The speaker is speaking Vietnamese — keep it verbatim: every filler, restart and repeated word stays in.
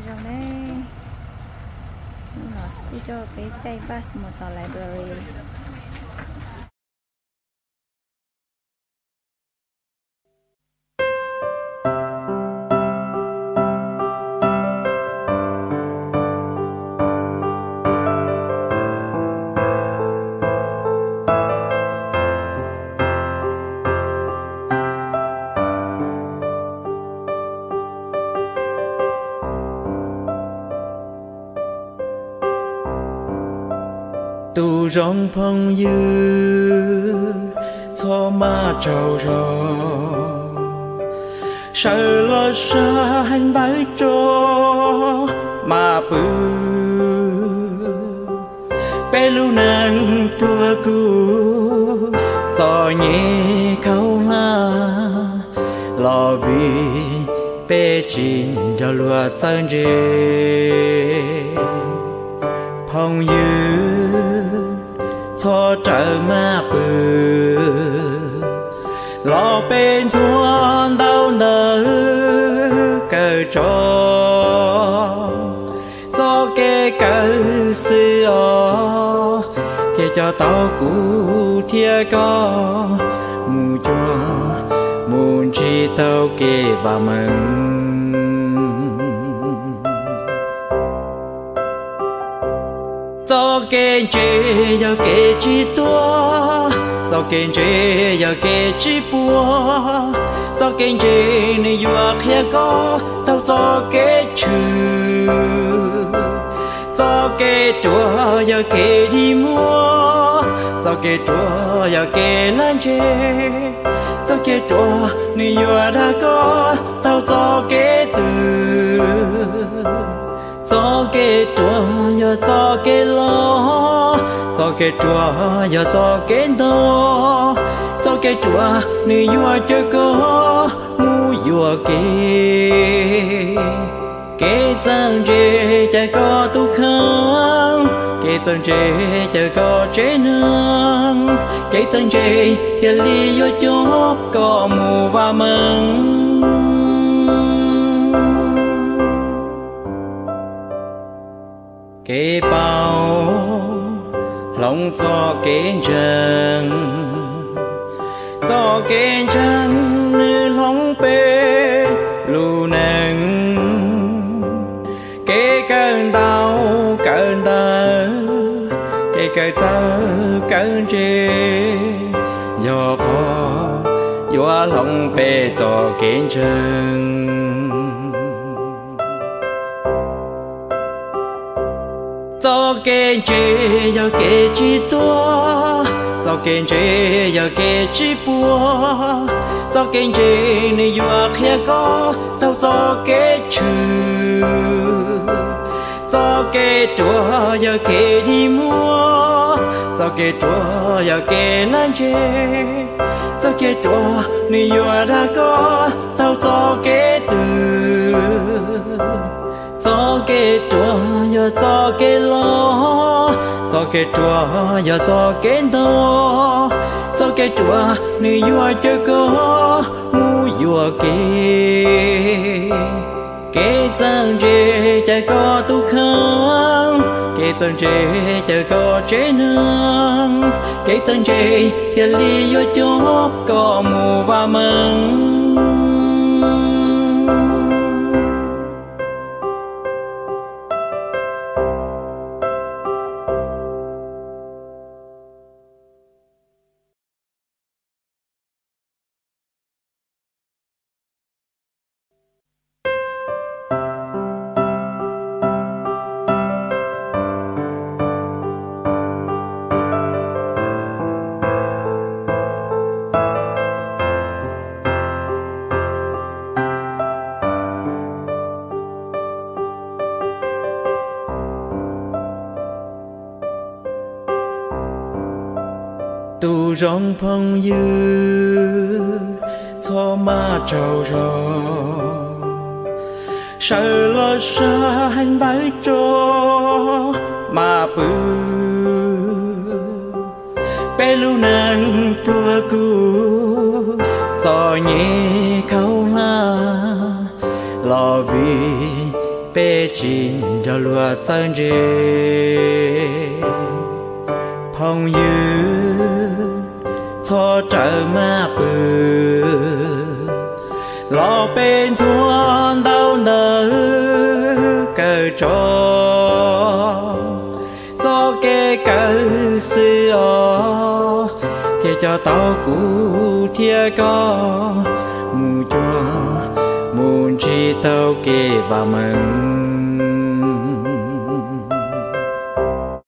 rồi đấy nó sẽ cho cái chai bus một tờ library tu rong phong dư cho ma trầu rò sợ lo xa hành đáy trò mà bư bé lu nàng tua cu tỏ nhẹ khâu la lo vì bé chín cho lùa tân dê phong dư cho trở ma bự lo bên thuần đau nở cờ trò cho cái cờ xưa cái cho tao cũ thia có mù cho muốn chỉ tao kê và mừng do kênh chế do kê chi tua do kênh chế do kê chi bùa do kênh chế này vừa khía có tao do kê chữ do kê chùa do kê đi mua do kê chùa do kê lan chế do kê chùa này vừa đã có tao do kê từ cho cái chùa giờ cho cái lo cho cái chùa giờ cho cái đó cho cái chùa nơi vua chưa có mu vua kê cái chân chế chạy có tu khang cái chân chế chạy có chế nương cái chân chế thì lý do cho có mu và mừng cái bao lòng cho cái chân cho cái chân như lòng bê lù nâng cái cơn đau cơn đau cái cơn đau cơn chê do khó do lòng bê cho cái chân do kênh chế do kê chi tua do kênh chế do kê chi bùa do kênh chế này vừa khía có tao do kê chữ do kê chùa do kê đi mua do kê chùa do kê lan chế do kê chùa này vừa đã có tao do kê từ cho cái chùa giờ cho cái lo cho cái chùa giờ cho cái đó cho cái chùa nơi vua chưa có mu vua kê cái chân chế chạy có tu khang cái chân chế chạy có chế nương cái chân chế thì lý do cho có mu và mừng tu rong phong dư cho ma trầu rò sợ lo xa hành đáy trò mà bư bé lu nàng tua cu tỏ nhẹ khâu la lo vì bê chín cho lúa tân rê phong như thọ trở ma bự lo bên thuần đau nở cờ trò cho cái cờ xưa khi cho tao cũ thia có mù cho muốn chỉ tao kê và mừng